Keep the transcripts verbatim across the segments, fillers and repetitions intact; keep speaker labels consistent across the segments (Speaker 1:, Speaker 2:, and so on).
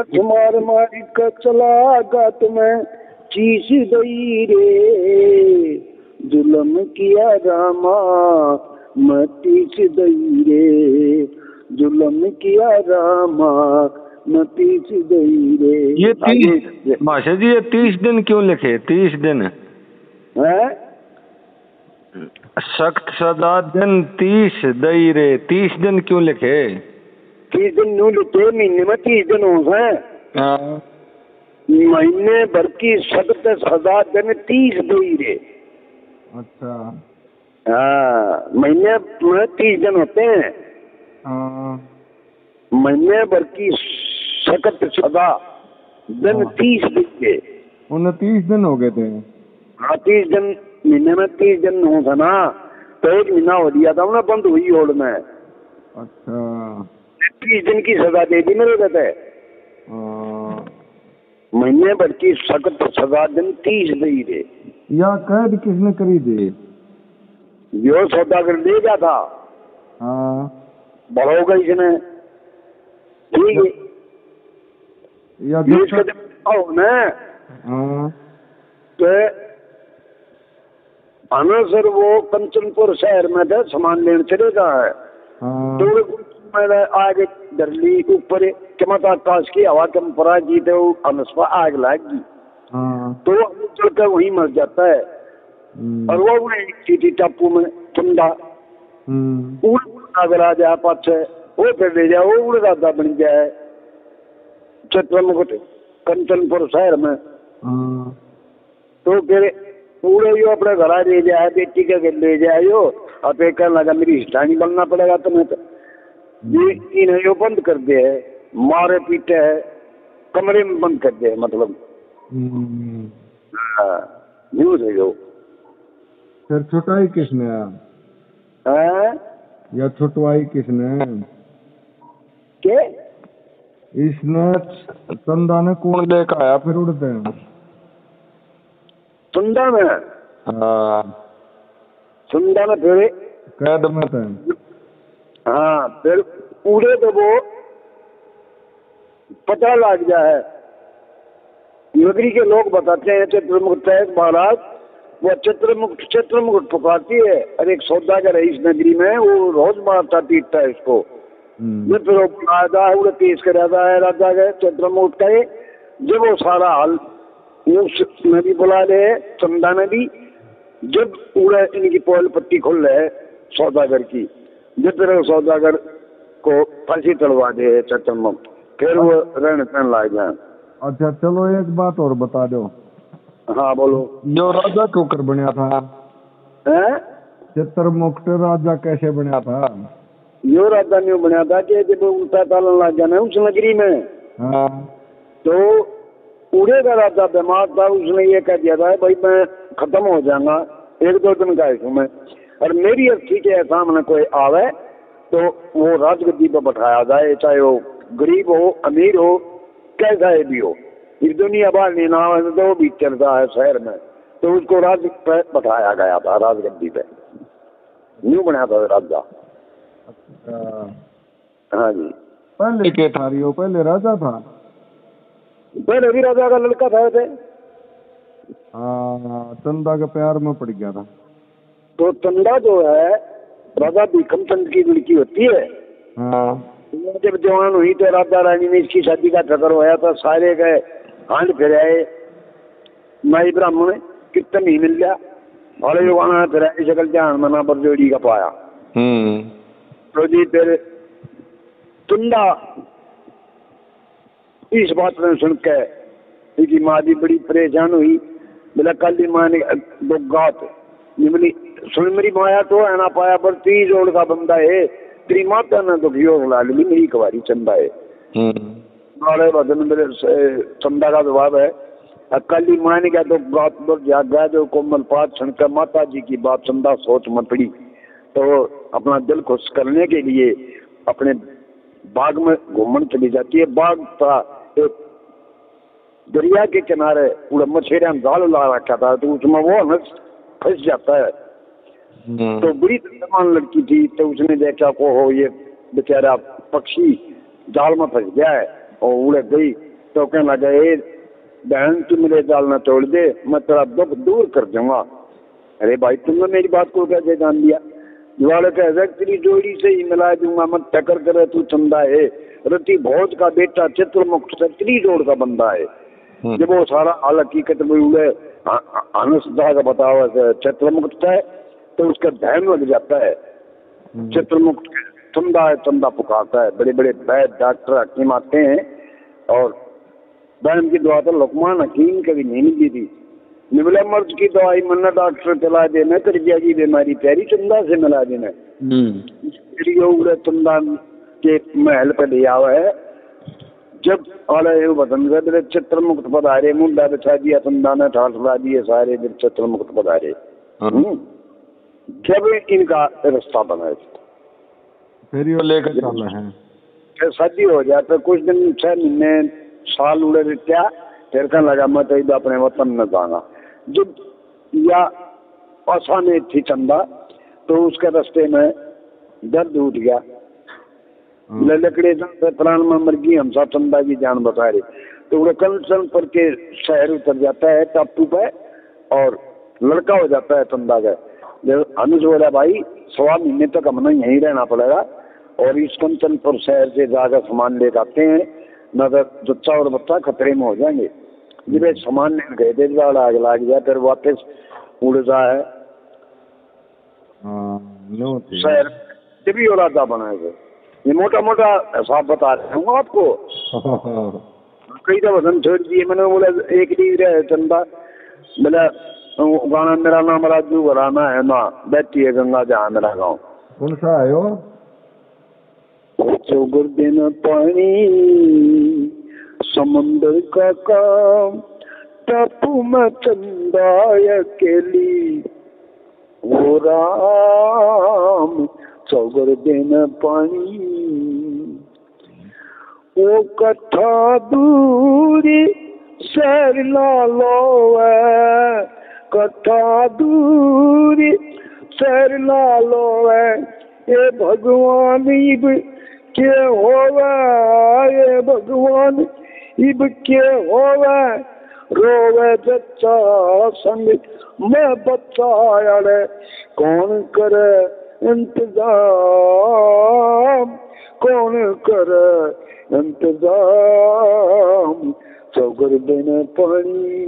Speaker 1: तुम्हार मारी का चलागा तुम्हें चीस दई रे, जुल्म किया रामा मैं तीस दई रे, जुल्म किया रामा मैं तीस दई रे।
Speaker 2: ये तीस माशा जी ये तीस दिन क्यों लिखे? तीस दिन
Speaker 1: है
Speaker 2: सख्त सदा दिन तीस दई रे, तीस दिन क्यों लिखे?
Speaker 1: तीस दिन न्यू लिखे, महीने में तीस दिन हो गए।
Speaker 2: हाँ
Speaker 1: महीने भर की सख्त सदा दिन तीस दई रे।
Speaker 2: अच्छा
Speaker 1: हाँ महीने में तीस दिन होते हैं।
Speaker 2: हाँ
Speaker 1: महीने भर की सख्त सदा दिन तीस दिन के
Speaker 2: उनतीस दिन हो गए थे।
Speaker 1: हाँ तीस दिन महीने में तीस दिन हो था ना, तो एक महीना हो दिया था उन्हें बंद हुई होड़ में।
Speaker 2: अच्छा
Speaker 1: तीस दिन की सजा दे दी मेरे कहते। महीने भर की सख्त सजा दिन तीस दई रे।
Speaker 2: या कैद किसने करी थी?
Speaker 1: यो सौदागर ले गया था।
Speaker 2: हाँ
Speaker 1: बढ़ गई इसने, ठीक है
Speaker 2: या
Speaker 1: इसका जब आओ ना
Speaker 2: हाँ
Speaker 1: तो आना सर वो कंचनपुर शहर में था, सामान लेने चले गया है।
Speaker 2: हाँ
Speaker 1: तो आगे डरली ऊपर चमत आकाश की हवा कम पड़ा जी, तो अनस्पा आग लागी।
Speaker 2: हाँ
Speaker 1: तो वो चलकर वहीं मर जाता है। और वो चीटी टापू में ठंडा अगर आ जाए पाछे वो फिर ले जाए, वो उड़ राजा बन जाए चित्रमुकुट कंचनपुर शहर में। तो फिर पूरे यो अपने घर ले जाए, बेटी के घर ले जाए यो, और फिर कहने लगा मेरी हिस्टानी बनना पड़ेगा तुम्हें। तो ये इन्हें यो बंद कर दे है, मारे पीटे है, कमरे में बंद कर दे है, मतलब न्यूज है यो।
Speaker 2: फिर छुटाई किसने
Speaker 1: है
Speaker 2: या छुटवाई किसने?
Speaker 1: के
Speaker 2: इसने चंदा ने कौन लेकर आया फिर उड़ते हैं?
Speaker 1: सुंदा में
Speaker 2: हाँ
Speaker 1: सुंदा में फिर
Speaker 2: कैद में थे।
Speaker 1: हाँ फिर उड़े तो वो पता लग जाए। नगरी के लोग बताते हैं चित्रमुकुट महाराज वो चित्रमुकुट चित्रमुकुट पुकारती है। और एक सौदागर है इस नगरी में, वो रोज मारता पीटता है इसको। फिर वो बुलाया उड़े पेश कराता है राजा के चित्रमुकुट का। जब वो सारा हाल में भी बुला ले चंदा ने भी, जब उड़े इनकी पोल पट्टी खुल रहे सौदागर की, जब फिर सौदागर को फांसी चढ़वा दे चित्रमुकुट, फिर वो रहने सहने लग जाए।
Speaker 2: अच्छा चलो एक बात और बता दो।
Speaker 1: हाँ बोलो।
Speaker 2: जो राजा क्यों कर बनया था?
Speaker 1: हैं?
Speaker 2: चित्रमुकुट राजा कैसे बनया था?
Speaker 1: यो राजा नहीं बनया था कि जब उल्टा तालन लग जाना उस नगरी में,
Speaker 2: हाँ
Speaker 1: तो उड़े का राजा बीमार था। उसने ये कह दिया था भाई मैं खत्म हो जाऊंगा, एक दो दिन का हूँ मैं, और मेरी अर्थी के सामने कोई आवे तो वो राजगद्दी पर बैठाया जाए, चाहे वो गरीब हो अमीर हो कैसा है भी हो। इस दुनिया बाहर नहीं ना तो वो भी चलता है शहर में, तो उसको राज पे बैठाया गया था, राजगद्दी पे न्यू बनाया था राजा। हाँ जी।
Speaker 2: पहले क्या था रियो? पहले राजा था?
Speaker 1: पहले भी राजा का लड़का था थे।
Speaker 2: हाँ चंदा के प्यार में पड़ गया था।
Speaker 1: तो चंदा जो है राजा भीखम चंद की लड़की होती है।
Speaker 2: हाँ
Speaker 1: जब जवान हुई तो राजा रानी ने इसकी शादी का ठकर होया था। सारे गए हांड फिर आए, माई ब्राह्मण कितने नहीं मिल गया और युवाना फिर आए शकल जान मना पर जोड़ी का पाया। तो जी फिर चंदा इस बात में सुन के इसकी माँ भी बड़ी परेशान हुई। बोला कल ही माँ ने गात निमली सुन मेरी माया तो है ना पाया पर तीस जोड़ का बंदा है, तेरी माता ने तो घियो ला ली मेरी कवारी चंदा है। बड़े बदन मेरे चंदा का जवाब है कल ही माँ ने क्या तो गात पर जाग गया जो कोमल पात सुनकर माता जी की बात चंदा सोच में पड़ी। तो अपना दिल खुश करने के लिए अपने बाग में घूमने चली जाती है। बाग था एक दरिया के किनारे, पूरा मछेरा जाल ला रखा था, तो उसमें वो हंस फंस जाता है। तो बड़ी तमान लड़की थी, तो उसने देखा को हो ये बेचारा पक्षी जाल में फंस गया है और उड़ गई। तो कहने लगा ए बहन तू मेरे जाल न तोड़ दे, मैं तेरा दुख दूर कर दूंगा। अरे भाई तुमने मेरी बात को कैसे जान लिया? वाले कह तेरी जोड़ी से ही मिला दूंगा, मत टकर करे तू चंदा है। रति भोज का बेटा चित्रमुक्त से त्रिजोड़ का बंदा है। जब वो सारा हाल हकीकत में उड़े अनुसदा का बतावा चित्रमुक्त है तो उसका ध्यान लग जाता है। चित्रमुक्त चंदा है, चंदा पुकारता है। बड़े बड़े वैद्य डॉक्टर हकीम आते हैं और बहन की दुआ तो लुकमान हकीम कभी नहीं मिली थी। निबले मर्द की दवाई मन्ना डॉक्टर चला देना कर जाएगी बीमारी प्यारी चंदा से मिला देना। उड़े चंदा के महल पे ले आवा है। जब आले बदन गए चित्रमुक्त पधारे, मुंडा बिछा दिया चंदा ने, ठाठ ला दिए सारे दिन चित्रमुक्त पधारे। जब इनका रास्ता बना
Speaker 2: फिर ये लेकर चल रहे हैं,
Speaker 1: फिर शादी हो जाए तो कुछ दिन छह महीने साल उड़े रित्या फिर कहने लगा मैं तो इधर अपने वतन में जाना। जब या आसानी थी चंदा तो उसके रास्ते में दर्द उठ गया। लकड़े प्राण में मर गई, हमसा चंदा की जान बता रही। तो वो कंचन पर के शहर उतर जाता है टापू पे और लड़का हो जाता है चंदा का। अनुज बोला भाई सवा महीने तक हमें यहीं रहना पड़ेगा और इस कंचनपुर शहर से जाकर सामान लेकर आते हैं, नगर बच्चा और बच्चा खतरे में हो जाएंगे। जब सामान लेकर गए थे जाड़ आग लग गया, फिर वापस उड़ जाए शहर जब भी औलादा बनाए। ये मोटा मोटा हिसाब बता रहा हूँ आपको। कई दफा वजन छोड़ दिए मैंने। बोला एक डिग्री है चंदा, बोला गाना मेरा नाम राजू घराना है ना, बैठी है गंगा जहाँ मेरा गाँव।
Speaker 2: कौन सा है वो?
Speaker 1: चौगर देना पानी समुंदर का काम, टापू में चंदा अकेली वो राम। चौगर देना पानी वो कथा दूरी शहर लालो है, कथा दूरी शहर लालो है। ये भगवान इब के होवे, ये भगवान इब के होवे। रोवे बच्चा संग मैं बच्चा अड़े, कौन करे इंतजाम, कौन करे इंतजाम। चौगर देना पानी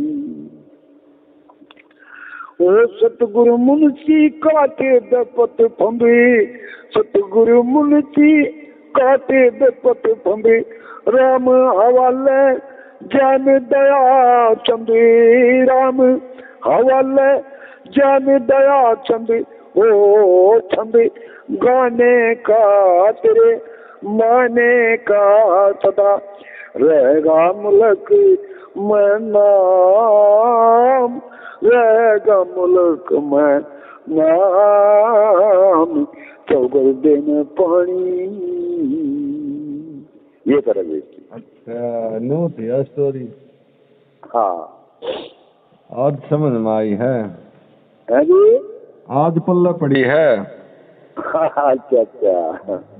Speaker 1: ओ सतगुरु मुंशी काटे दपत फंबे, सतगुरु मुंशी काटे दपत फंबे। राम हवाले जान दया चंदे, राम हवाले जान दया चंदे। ओ चंदे गाने का तेरे माने का सदा रहेगा मुल्क में नाम, रहेगा मुल्क में नाम। चौगर देना पानी ये करेंगे।
Speaker 2: अच्छा नो थी स्टोरी।
Speaker 1: हाँ
Speaker 2: आज समझ में आई है,
Speaker 1: है जी?
Speaker 2: आज पल्ला पड़ी है।
Speaker 1: अच्छा अच्छा।